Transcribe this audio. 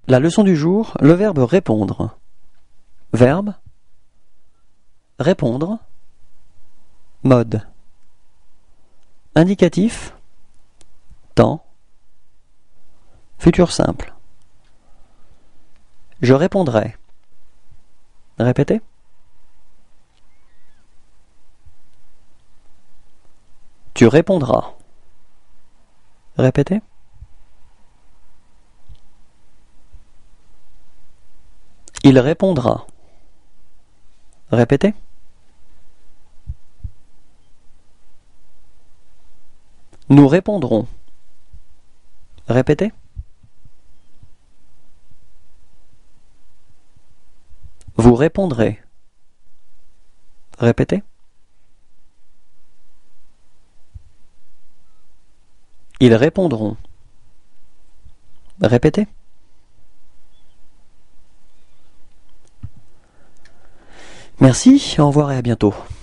La leçon du jour, le verbe répondre. Verbe répondre. Mode indicatif temps. Futur simple. Je répondrai. Répétez. Tu répondras. Répétez. Il répondra. Répétez. Nous répondrons. Répétez. Vous répondrez. Répétez. Ils répondront. Répétez. Merci, au revoir et à bientôt.